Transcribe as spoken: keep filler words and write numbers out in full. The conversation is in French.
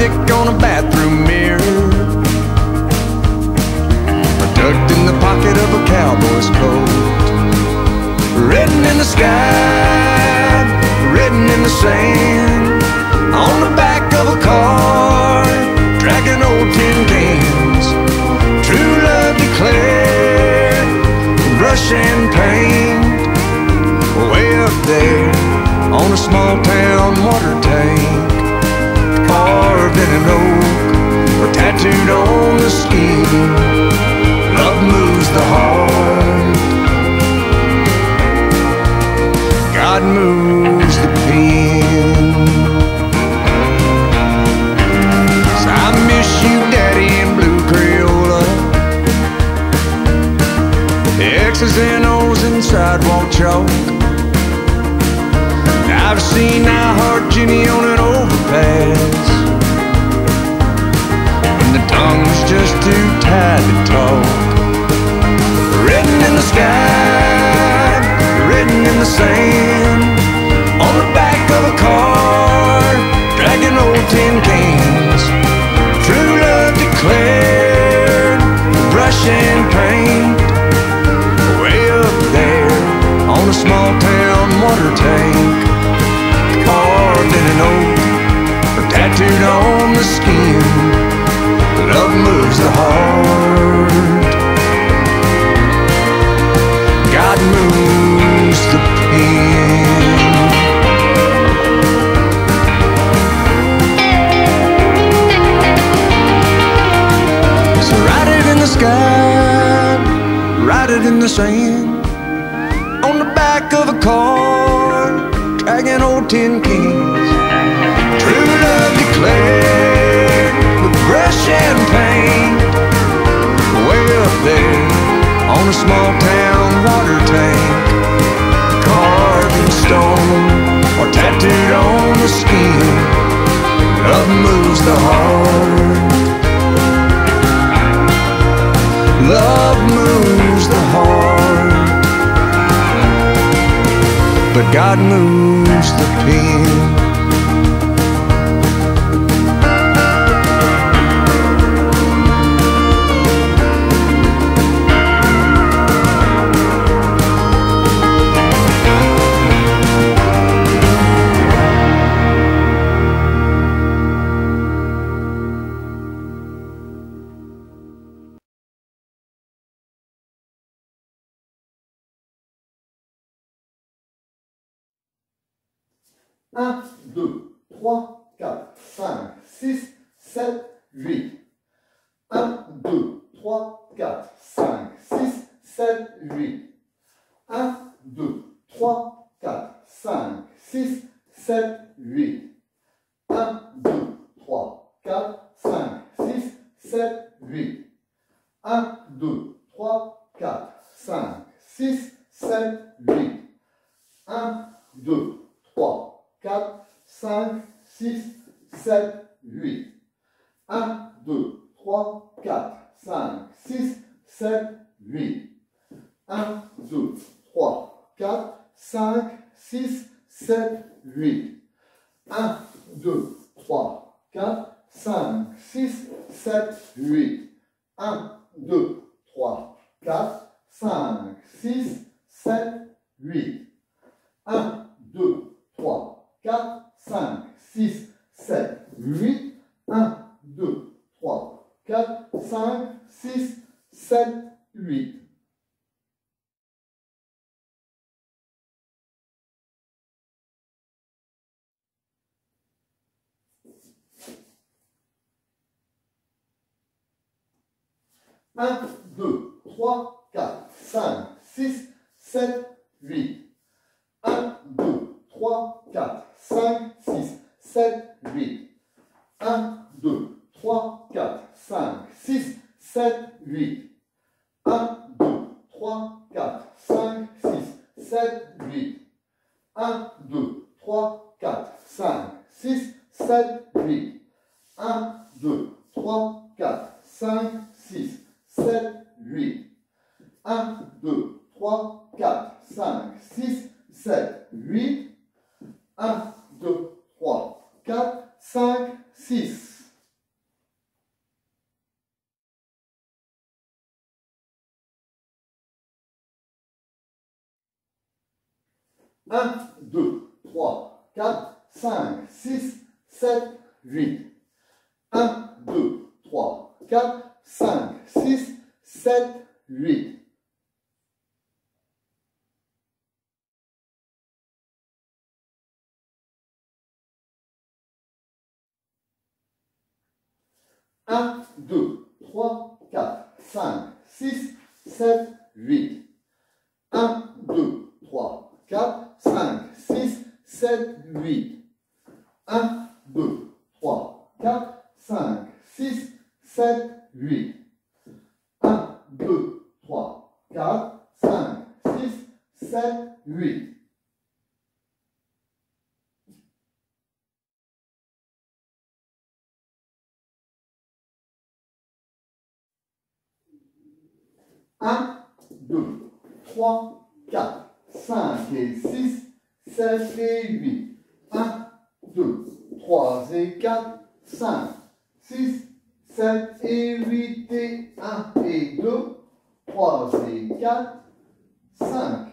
lipstick on a bathroom mirror, tucked in the pocket of a cowboy's coat. Written in the sky, written in the sand, on the back of a car, dragging old tin cans. True love declared, brush and paint, way up there on a small town water tank. Carved in an oak or tattooed on the skin, love moves the heart, God moves the pen. So I miss you, Daddy, in blue Crayola, X's and O's in sidewalk chalk. I've seen I Heart Jenny on an overpass, when the tongue's just too tired to talk. Written in the sky, written in the sand, on the back of a car, dragging old tin cans. True love declared, brush and paint, way up there on a small town water tank. Carved in an oak or tattooed on the skin, love moves the heart, God moves the pen. So write it in the sky, write it in the sand, on the back of a car, dragging old tin cans. True love declared, with brush and paint, way up there on a small town water tank. Carved in stone or tattooed on the skin, love moves the heart, love moves the heart, but God moves the pen. un, deux, trois, quatre, cinq, six, sept, huit. un, deux, trois, quatre, cinq, six, sept, huit. un, deux, trois, quatre, cinq, six, sept, huit. un, deux, trois, quatre, cinq, six, sept, huit. un, deux, trois, quatre, cinq, six, sept, huit. un, deux, trois, quatre, cinq, six, sept, huit. un, deux, trois, quatre, cinq, six, sept, huit. un, deux, trois, quatre, cinq, six, sept, huit. un, deux, trois, quatre, cinq, six, sept, huit. un, deux, trois, quatre, cinq, six, sept, huit. un, deux, trois, quatre, cinq, six, sept, huit. un, deux, trois, quatre, cinq, six, sept, huit. un, deux, trois, quatre, cinq, six, sept, huit. un, deux, trois, quatre, cinq, six, sept, huit. un, deux, trois, quatre, cinq, six, sept, huit. un, deux, trois, quatre, cinq, six, sept, huit. un, deux, trois, quatre, cinq, six, sept, huit. un, deux, trois, quatre, cinq, six, sept, huit. un, deux, trois, quatre, cinq, six, sept, huit. un, deux, trois, quatre, cinq, six. un, deux, trois, quatre, cinq, six, sept, huit. un, deux, trois, quatre, cinq, six, sept, huit. un, deux, trois, quatre, cinq, six, sept, huit. un, deux, trois, quatre, cinq, six, sept, huit. un, deux, trois, quatre, cinq, six, sept, huit. un, deux, trois, quatre, cinq, six, sept, huit. un, deux, trois, quatre, cinq et six, sept et huit. un, deux, trois et quatre, cinq, six, sept et huit et un et deux, trois et quatre, cinq,